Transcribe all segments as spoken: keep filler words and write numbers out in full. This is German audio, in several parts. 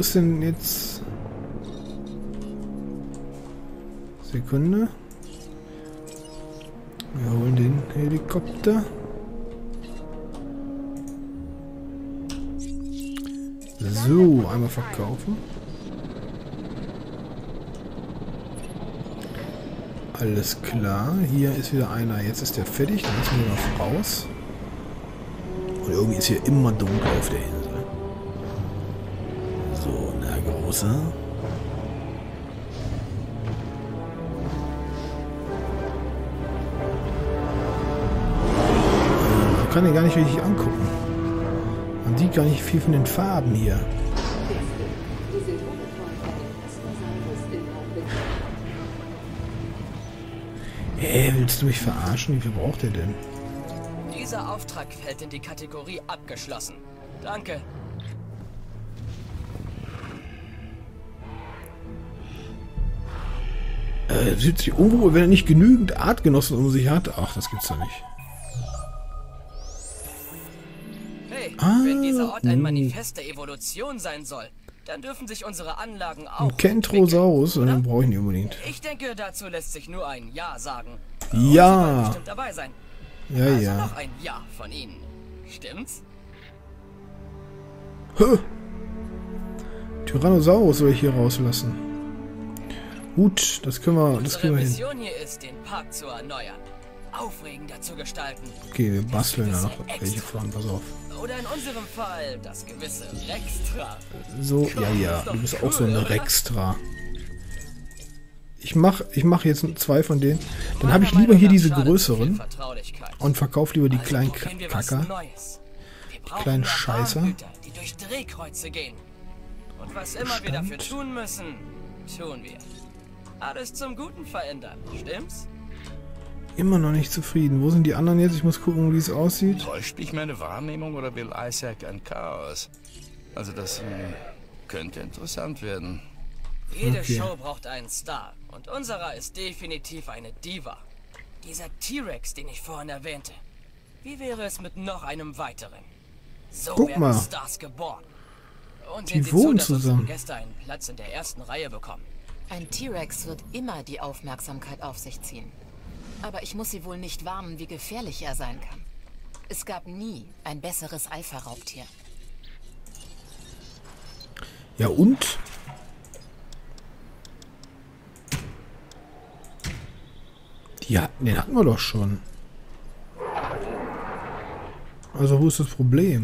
ist denn jetzt... Sekunde. Wir holen den Helikopter. So, einmal verkaufen. Alles klar. Hier ist wieder einer. Jetzt ist der fertig. Dann müssen wir noch raus. Und irgendwie ist hier immer dunkel auf der Insel. So, na große. Man kann den gar nicht richtig angucken. Man sieht gar nicht viel von den Farben hier. Hä, willst du mich verarschen? Wie viel braucht er denn? Dieser Auftrag fällt in die Kategorie abgeschlossen. Danke. Äh, fühlt sich unwohl, wenn er nicht genügend Artgenossen um sich hat. Ach, das gibt's doch nicht. Hey, Ah, wenn dieser Ort ein uh. Manifest der Evolution sein soll, dann dürfen sich unsere Anlagen auch Ein Kentrosaurus, und dann brauche ich ihn unbedingt. Ich denke, dazu lässt sich nur ein Ja sagen. Ja. Und Sie wollen bestimmt dabei sein. Ja, Also ja. noch ein Ja von Ihnen. Stimmt's? Hö. Tyrannosaurus soll ich hier rauslassen. Gut, das können wir, das Unsere kriegen wir hin. Mission hier ist, den Park zu erneuern, aufregender zu gestalten. Okay, wir basteln da noch Extra. welche von, pass auf. Oder in unserem Fall das gewisse Rextra. So, ja, ja, du bist auch so eine Rextra. Ich mach, ich mach jetzt zwei von denen. Dann habe ich lieber hier diese größeren und verkaufe lieber die kleinen Kacker. Die kleinen Scheißer. Die durch Drehkreuze gehen. Und was immer wir dafür tun müssen, tun wir. Alles zum Guten verändern, stimmt's? Immer noch nicht zufrieden. Wo sind die anderen jetzt? Ich muss gucken, wie es aussieht. Täuscht mich meine Wahrnehmung oder will Isaac ein Chaos? Also das hm, könnte interessant werden. Jede Okay. Show braucht einen Star. Und unserer ist definitiv eine Diva. Dieser T-Rex, den ich vorhin erwähnte. Wie wäre es mit noch einem weiteren? So Guck werden mal. Stars geboren. Und Die sehen Sie wohnen zu, dass zusammen. unsere Gäste einen Platz in der ersten Reihe bekommen. Ein T-Rex wird immer die Aufmerksamkeit auf sich ziehen. Aber ich muss Sie wohl nicht warnen, wie gefährlich er sein kann. Es gab nie ein besseres Alpha-Raubtier. Ja, und? Die hatten, den hatten wir doch schon. Also, wo ist das Problem?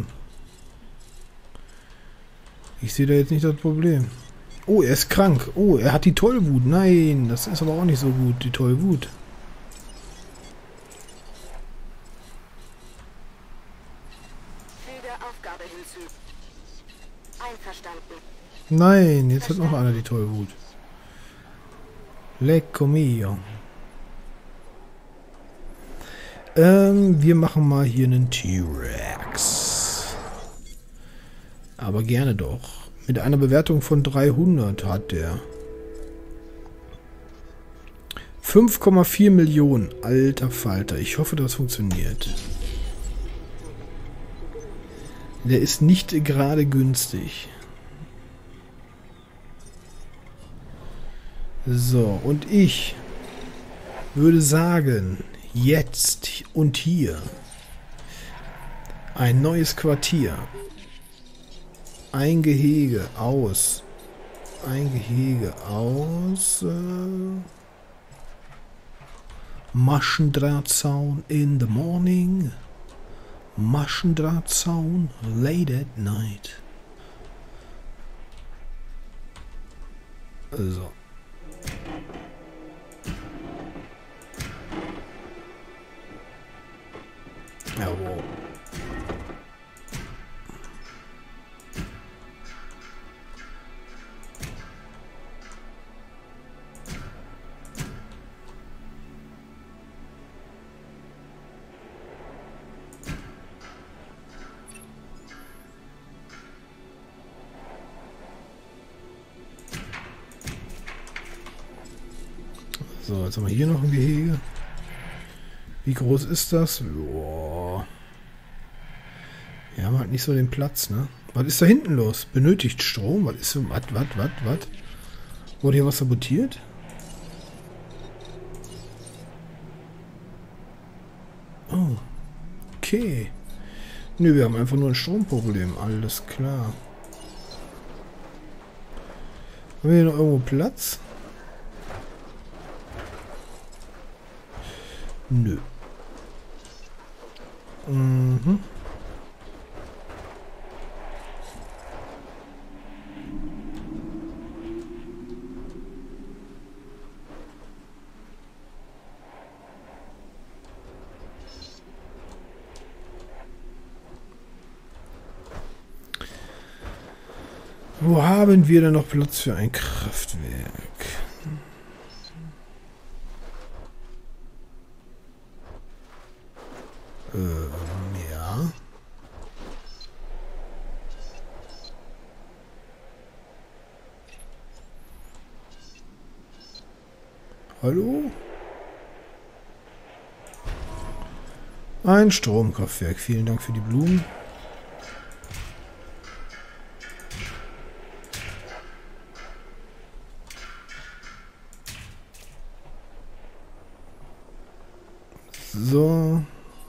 Ich sehe da jetzt nicht das Problem. Oh, er ist krank. Oh, er hat die Tollwut. Nein, das ist aber auch nicht so gut, die Tollwut. Füge Aufgabe hinzu. Einverstanden. Nein, jetzt hat noch einer die Tollwut. Lecco mio. Ähm, wir machen mal hier einen T-Rex. Aber gerne doch. Mit einer Bewertung von dreihundert hat der. fünf Komma vier Millionen. Alter Falter. Ich hoffe, das funktioniert. Der ist nicht gerade günstig. So, und ich würde sagen, jetzt und hier ein neues Quartier. Ein Gehege aus. Ein Gehege aus. Äh, Maschendrahtzaun in the morning. Maschendrahtzaun late at night. So. Jawohl. So, jetzt haben wir hier noch ein Gehege. Wie groß ist das? Boah. Wir haben halt nicht so den Platz, ne? Was ist da hinten los? Benötigt Strom? Was ist so? Was, was, was, was? Wurde hier was sabotiert? Oh. Okay. Nö, wir haben einfach nur ein Stromproblem. Alles klar. Haben wir hier noch irgendwo Platz? Nö. Mhm. Wo haben wir denn noch Platz für ein Kraftwerk? Ähm, ja. Hallo? Ein Stromkraftwerk. Vielen Dank für die Blumen. So.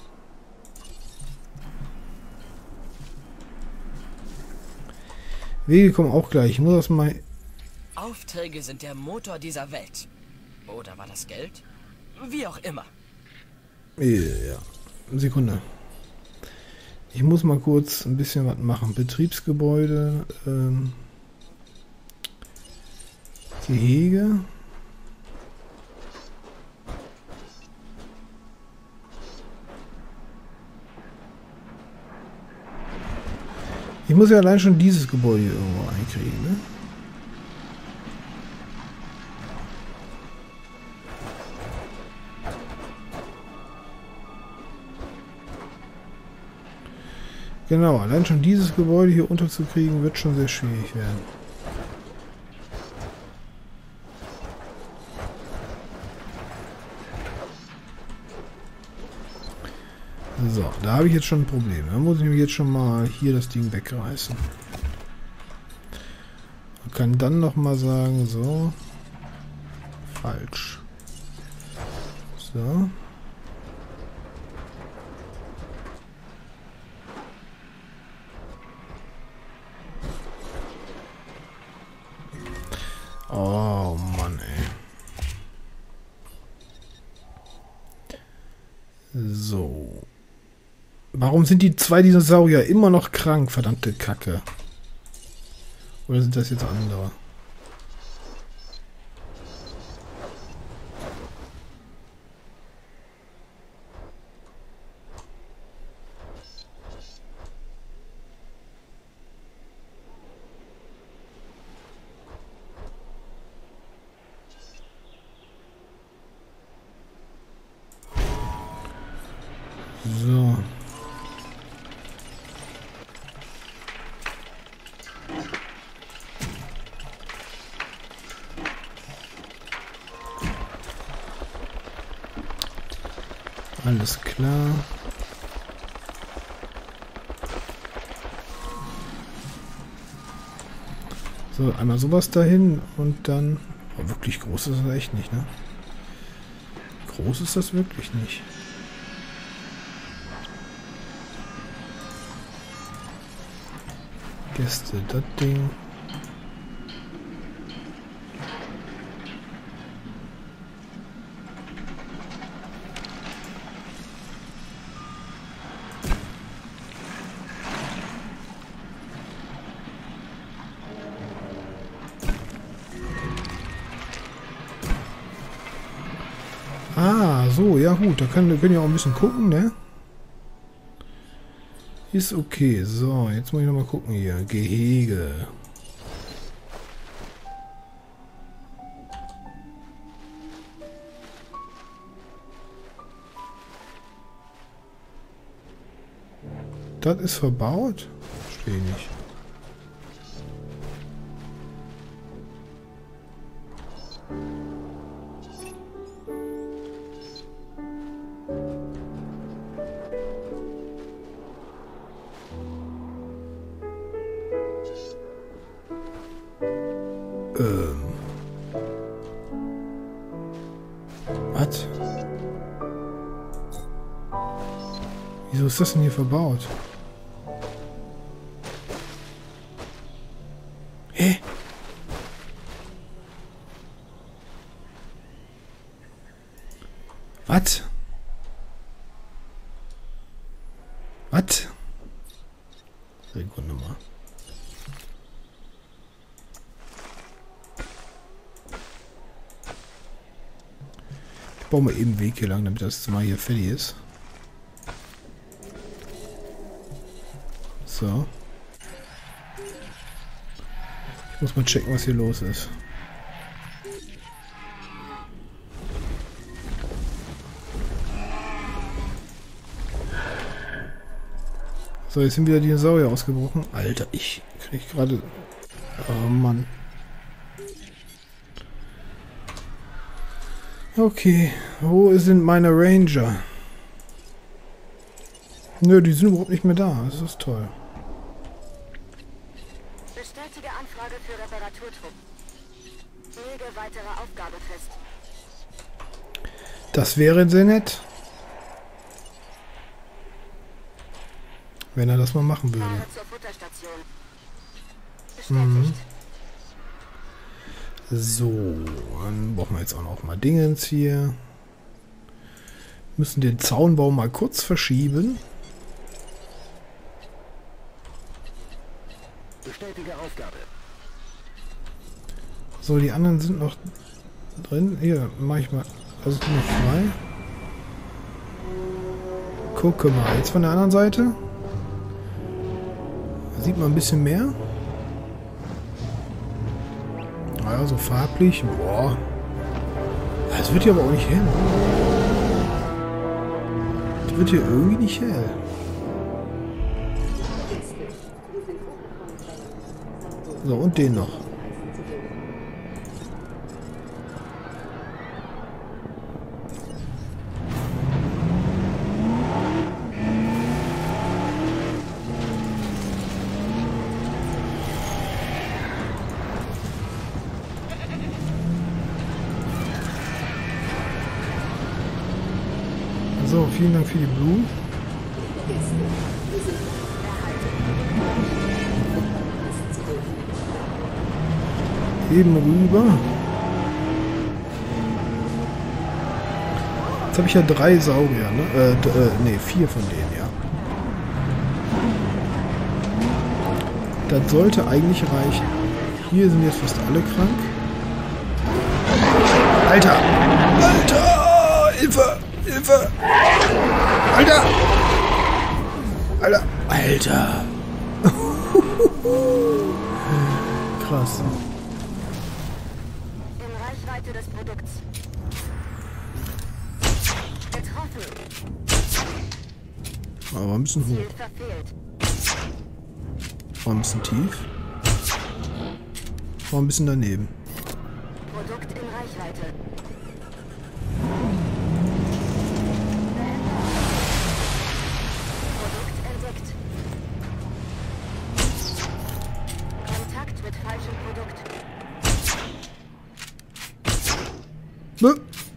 Wege kommen auch gleich. Ich muss das mal... Aufträge sind der Motor dieser Welt. Oder war das Geld? Wie auch immer. Ja. Sekunde. Ich muss mal kurz ein bisschen was machen. Betriebsgebäude. Ähm, Gehege. Ich muss ja allein schon dieses Gebäude hier irgendwo einkriegen, ne? Genau, allein schon dieses Gebäude hier unterzukriegen, wird schon sehr schwierig werden. So, da habe ich jetzt schon ein Problem. Da muss ich mir jetzt schon mal hier das Ding wegreißen. Man kann dann noch mal sagen, so. Falsch. So. Oh Mann, ey. So. Warum sind die zwei Dinosaurier immer noch krank, verdammte Kacke? Oder sind das jetzt andere? So. Alles klar. So, einmal sowas dahin und dann... Oh, wirklich groß ist das echt nicht, ne? Groß ist das wirklich nicht. Gäste, das Ding. Ah, so, ja gut, da können wir können ja auch ein bisschen gucken, ne? Ist okay. So, jetzt muss ich noch mal gucken hier. Gehege. Das ist verbaut? Verstehe ich nicht. Wieso ist das denn hier verbaut? Hä? Was? Was? Sekunde mal. Ich baue mal eben einen Weg hier lang, damit das mal hier fertig ist. So. Ich muss mal checken, was hier los ist. So, jetzt sind wieder Dinosaurier ausgebrochen. Alter, ich krieg gerade... Oh Mann. Okay, wo sind meine Ranger? Nö, die sind überhaupt nicht mehr da. Das ist toll. Bestätige Anfrage für Reparaturtrupp. Lege weitere Aufgabe fest. Das wäre sehr nett. Wenn er das mal machen würde. Fahre zur Futterstation. Bestätigt. So, dann brauchen wir jetzt auch noch mal Dingens hier. Müssen den Zaunbau mal kurz verschieben. Bestätige Aufgabe. So, die anderen sind noch drin. Hier, mach ich mal. Also noch frei. Gucke mal, jetzt von der anderen Seite. Sieht man ein bisschen mehr. Naja, so farblich. Boah. Das wird hier aber auch nicht hell. Das wird hier irgendwie nicht hell. So, und den noch. So, vielen Dank für die Blumen. Eben rüber. Jetzt habe ich ja drei Saurier, ne? Äh, äh, ne, vier von denen, ja. Das sollte eigentlich reichen. Hier sind jetzt fast alle krank. Alter! Alter! Hilfe! Hilfe! Alter! Alter! Alter! Krass. In Reichweite des Produkts. Getroffen. Aber ein bisschen Ziel hoch. verfehlt. War ein bisschen tief. War ein bisschen daneben. Produkt in Reichweite. Produkt entdeckt. Kontakt mit falschem Produkt. Bäh.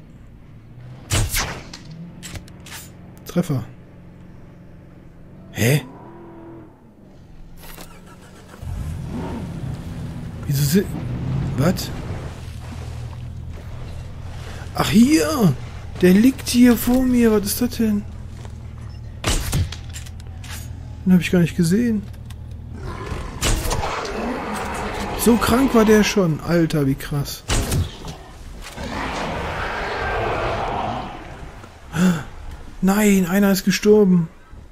Treffer. Hä? Wieso sind... Was? Ach, hier! Der liegt hier vor mir. Was ist das denn? Den habe ich gar nicht gesehen. So krank war der schon. Alter, wie krass. Nein, einer ist gestorben.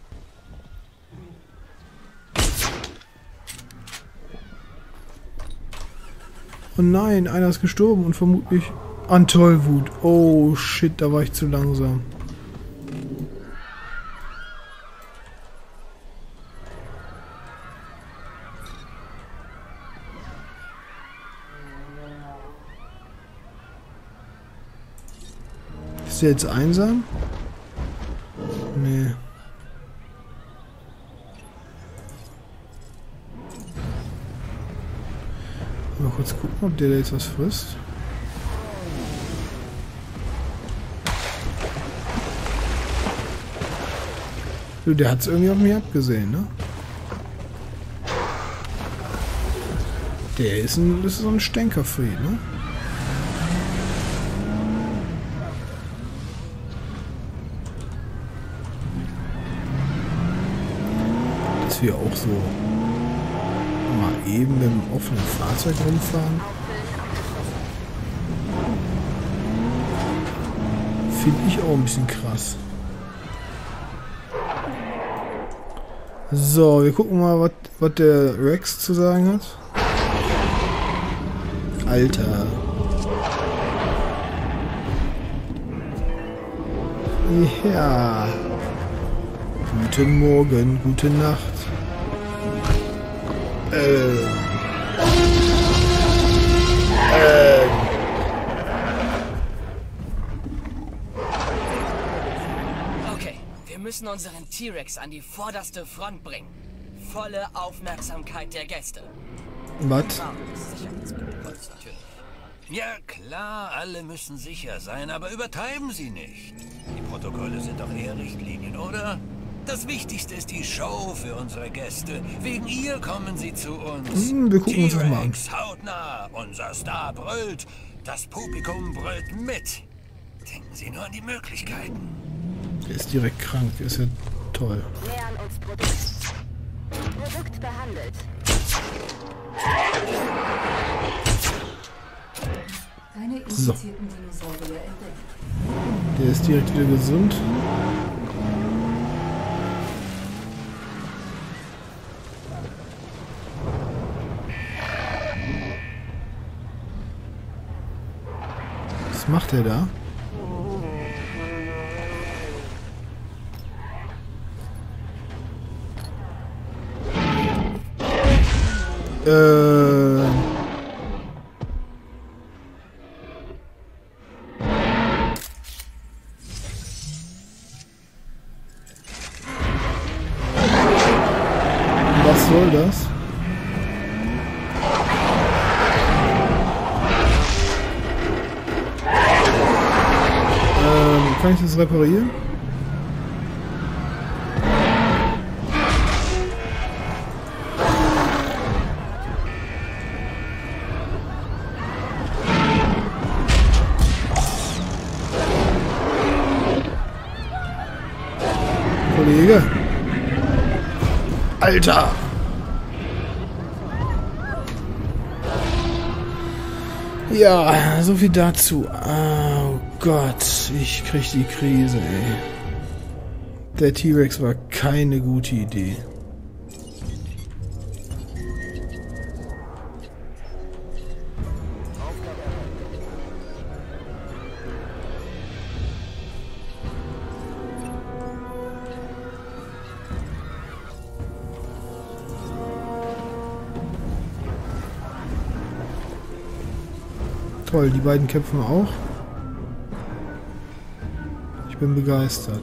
Oh nein, einer ist gestorben und vermutlich an Tollwut. Oh shit, da war ich zu langsam. Ist der jetzt einsam? Nee. Mal kurz gucken, ob der da jetzt was frisst. Du, der hat es irgendwie auf mich abgesehen, ne? Der ist ein, das ist so ein Stänkerfried, ne? Dass wir auch so mal eben mit dem offenen Fahrzeug rumfahren. Finde ich auch ein bisschen krass. So, wir gucken mal, was, was der Rex zu sagen hat. Alter. Ja. Guten Morgen, gute Nacht. Äh. Äh. Okay, wir müssen unseren T-Rex an die vorderste Front bringen. Volle Aufmerksamkeit der Gäste. Was? Ja klar, alle müssen sicher sein, aber übertreiben Sie nicht. Die Protokolle sind doch eher Richtlinien, oder? Das Wichtigste ist die Show für unsere Gäste. Wegen ihr kommen sie zu uns. Hm, wir gucken uns das mal an. T-Rex hautnah, unser Star brüllt. Das Publikum brüllt mit. Denken Sie nur an die Möglichkeiten. Der ist direkt krank, der ist ja toll. Nähern uns Produkt. Produkt behandelt. Keine infizierten Dinosaurier entdeckt. Der ist direkt wieder gesund. Was macht er da? Äh... Was soll das? Ähm, kann ich das reparieren? Kollege. Alter! Ja, so viel dazu. Oh Gott, ich krieg die Krise, ey. Der T-Rex war keine gute Idee. Toll, die beiden kämpfen auch. Ich bin begeistert.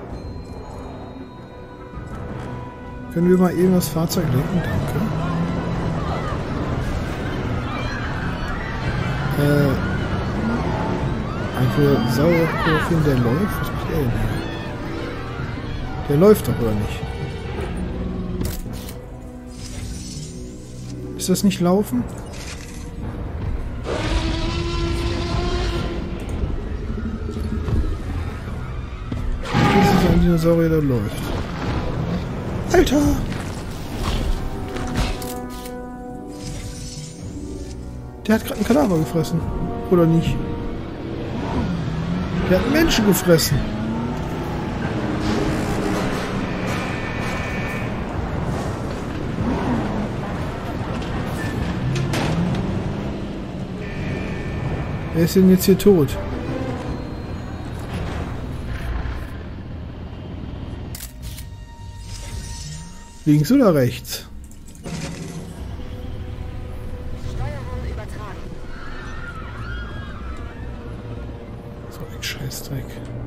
Können wir mal eben das Fahrzeug lenken? Danke. Äh. Ein Sauerstoff, der läuft? Was macht er denn hier? Der läuft doch, oder nicht? Ist das nicht laufen? Ein Dinosaurier, der läuft. Alter! Der hat gerade einen Kadaver gefressen. Oder nicht? Der hat einen Menschen gefressen. Wer ist denn jetzt hier tot? Links oder rechts? Steuerung übertragen. So ein Scheißdreck.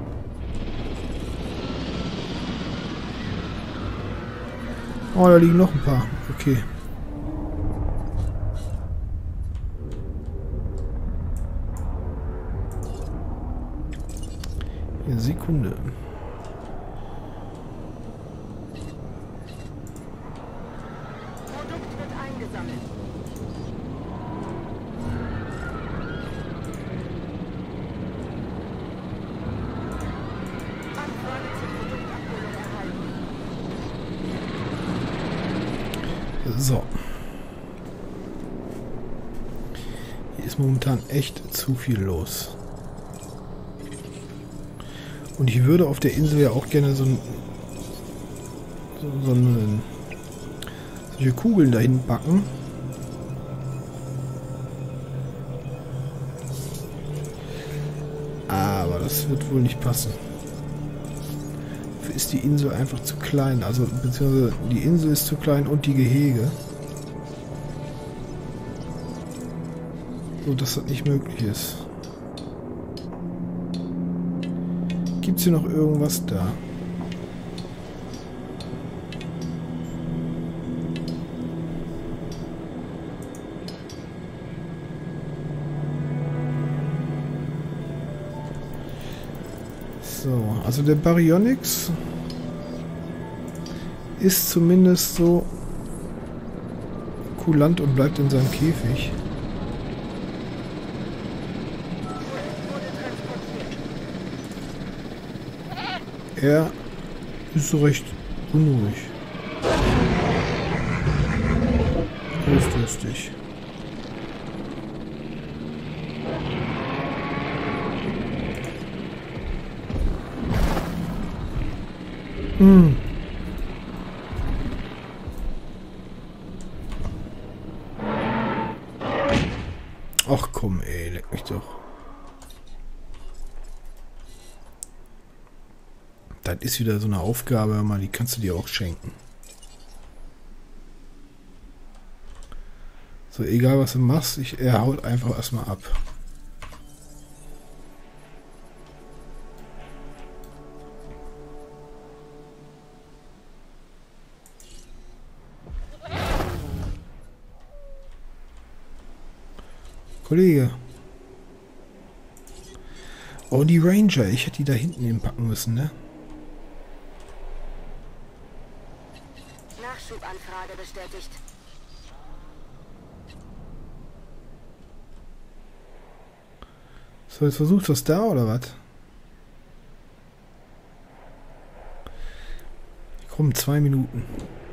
Oh, da liegen noch ein paar. Okay. Eine Sekunde. So. Hier ist momentan echt zu viel los. Und ich würde auf der Insel ja auch gerne so ein so, so einen, solche Kugeln dahin packen. Aber das wird wohl nicht passen. Dafür ist die Insel einfach zu klein. Also beziehungsweise die Insel ist zu klein und die Gehege. So dass das nicht möglich ist. Gibt es hier noch irgendwas da? So, also der Baryonyx ist zumindest so kulant und bleibt in seinem Käfig. Er ist so recht unruhig. Großdurstig. Hm. Ach komm, ey, leck mich doch. Das ist wieder so eine Aufgabe, mal, die kannst du dir auch schenken. So, egal was du machst, ich, er haut einfach erstmal ab. Kollege. Oh, die Ranger. Ich hätte die da hinten hinpacken müssen, ne? Nachschubanfrage bestätigt. So, jetzt versucht das da, oder was? Komm, zwei Minuten.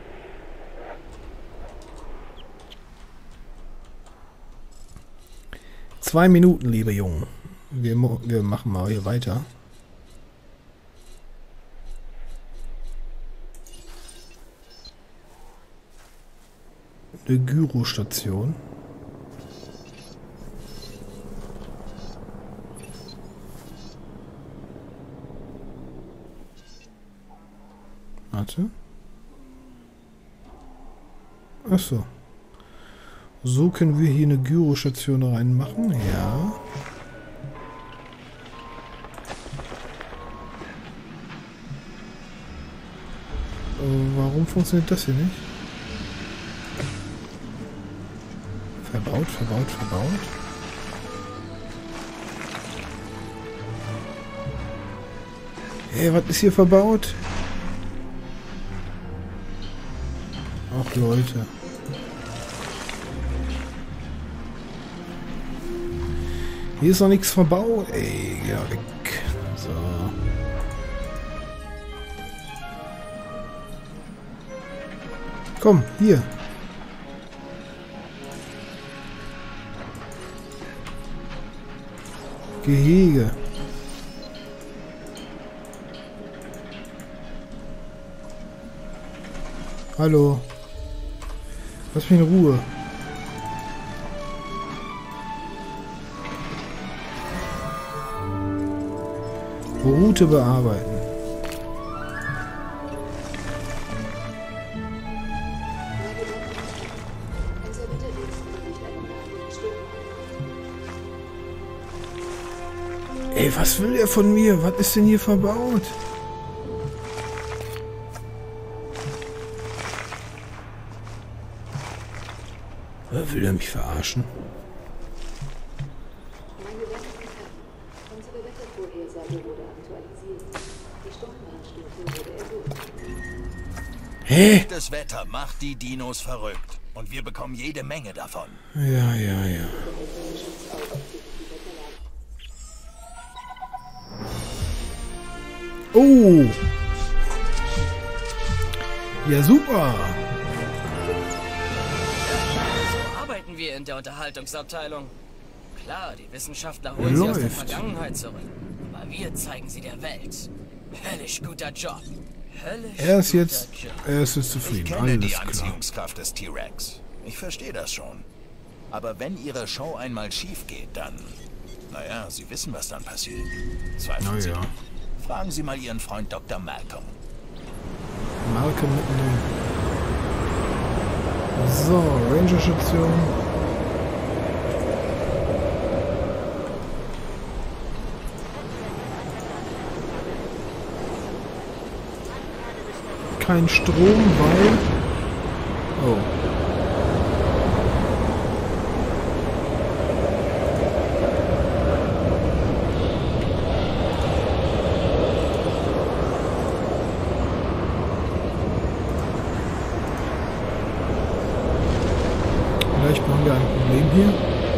Zwei Minuten, liebe Jungen. Wir, wir machen mal hier weiter. Eine Gyrostation. Warte. Ach so. So können wir hier eine Gyrostation reinmachen. Ja. Äh, warum funktioniert das hier nicht? Verbaut, verbaut, verbaut. Hey, was ist hier verbaut? Ach, Leute. Hier ist noch nichts verbaut. Ey, geh weg. So. Komm, hier. Gehege. Hallo. Lass mich in Ruhe. Route bearbeiten. Ey, was will er von mir? Was ist denn hier verbaut? Will er mich verarschen? Hä? Das Wetter macht die Dinos verrückt. Und wir bekommen jede Menge davon. Ja, ja, ja. Oh! Ja, super! Serie in der Unterhaltungsabteilung. Klar, die Wissenschaftler holen sie aus der Läuft. Vergangenheit zurück. Aber wir zeigen sie der Welt. Höllisch guter Job. Höllisch Er ist guter jetzt, Job. er ist jetzt Ich zufrieden. kenne Alles die klar. Anziehungskraft des T-Rex. Ich verstehe das schon. Aber wenn Ihre Show einmal schief geht, dann... Naja, Sie wissen, was dann passiert. Zweifeln Sie. Naja. Fragen Sie mal Ihren Freund Doktor Malcolm. Malcolm mittendrin. So, Ranger-Station. Kein Strom, weil... Oh. Vielleicht haben wir ein Problem hier.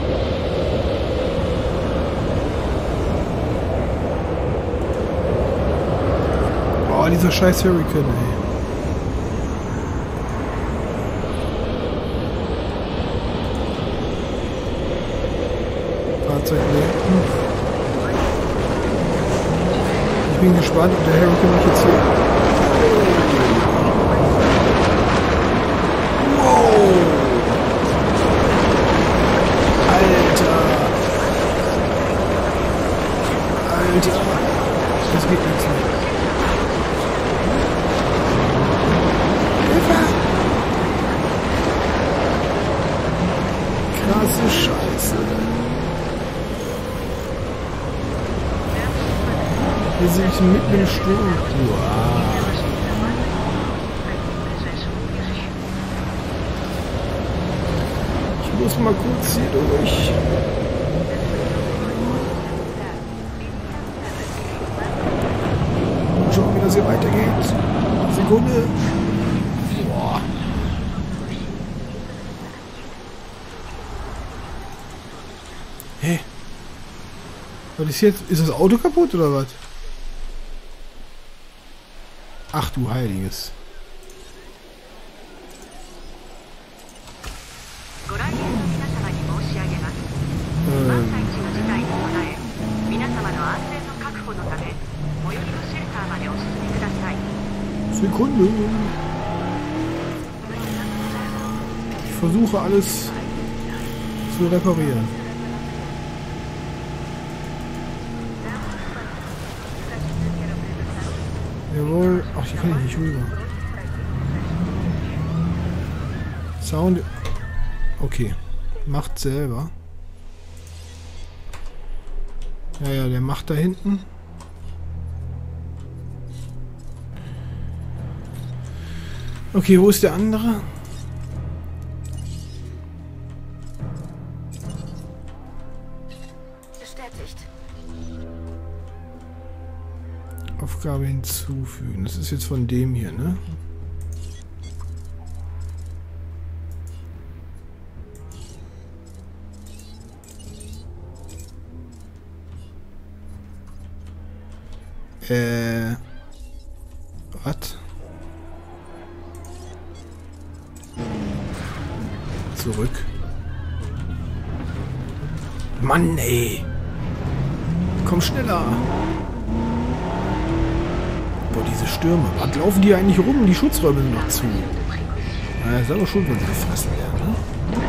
Oh, dieser scheiß Hurricane, ey. Fahrzeug lenken. Ich bin gespannt, ob der Hurricane mich jetzt hier... Wow! Alter! Alter! Das geht nichts mehr. Hilfe! Krasse Scheiße. Wir sind mitten im Sturm. Wow. Ich muss mal kurz hier durch. Und schauen, wie das hier weitergeht. Sekunde. Boah. Hä? Was ist jetzt? Ist das Auto kaputt oder was? Ach du Heiliges. Ähm. Sekunde. Ich versuche alles zu reparieren. Jawohl. Ach, hier kann ich nicht rüber. Sound. Okay. Macht selber. Ja, ja, der macht da hinten. Okay, wo ist der andere? Bestätigt. Aufgabe hinzufügen. Das ist jetzt von dem hier, ne? Äh. Was? Zurück. Mann, ey. Komm schneller. Boah, diese Stürme. Was laufen die eigentlich rum? Die Schutzräume sind noch zu. Na, ist aber schon, wenn sie gefressen werden, ne?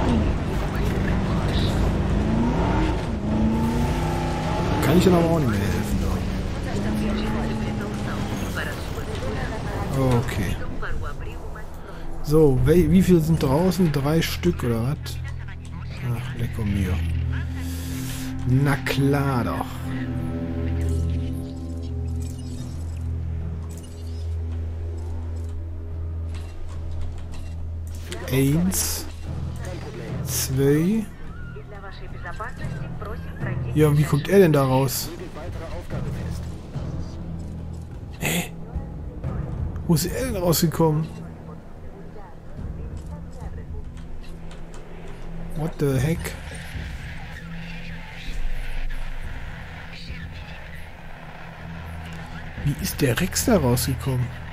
Kann ich dann aber auch nicht mehr helfen, doch. Okay. So, wie viel sind draußen? Drei Stück oder was? Ach, lecker mir. Na klar doch. Eins. Zwei. Ja, wie kommt er denn da raus? Hä? Wo ist er denn rausgekommen? What the heck? Wie ist der Rex da rausgekommen?